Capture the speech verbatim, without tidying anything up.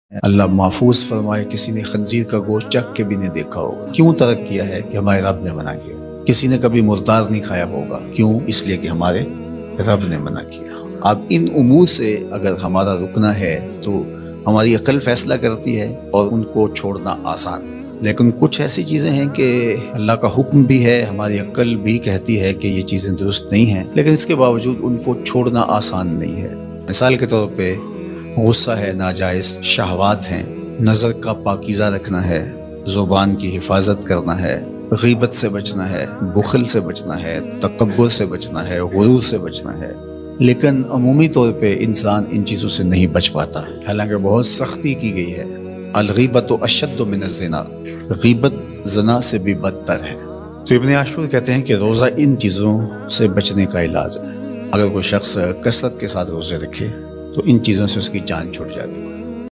अल्लाह महफूज फरमाए, किसी ने खंजीर का गोश्त चख के भी नहीं देखा होगा। क्यों तर्क किया है? कि हमारे रब ने मना किया। किसी ने कभी मुर्दार नहीं खाया होगा। क्यों? इसलिए कि हमारे रब ने मना किया। अब इन उमूर से अगर हमारा रुकना है तो हमारी अक्ल फैसला करती है और उनको छोड़ना आसान। लेकिन कुछ ऐसी चीज़ें हैं कि अल्लाह का हुक्म भी है, हमारी अक्ल भी कहती है कि ये चीज़ें दुरुस्त नहीं हैं, लेकिन इसके बावजूद उनको छोड़ना आसान नहीं है। मिसाल के तौर पे गुस्सा है, नाजायज़ शहवात हैं, नज़र का पाकीज़ा रखना है, ज़ुबान की हिफाजत करना है, गीबत से बचना है, बुखल से बचना है, तकब्बुर से बचना है, गुरूर से बचना है। लेकिन अमूमी तौर पे इंसान इन चीज़ों से नहीं बच पाता, हालांकि बहुत सख्ती की गई है। अल-गीबतु अशद्दु मिनज़-ज़िना, गीबत ज़िना से भी बदतर है। तो इब्न आशूर कहते हैं कि रोज़ा इन चीज़ों से बचने का इलाज है। अगर कोई शख्स कसरत के साथ रोज़े रखे तो इन चीज़ों से उसकी जान छूट जाती है।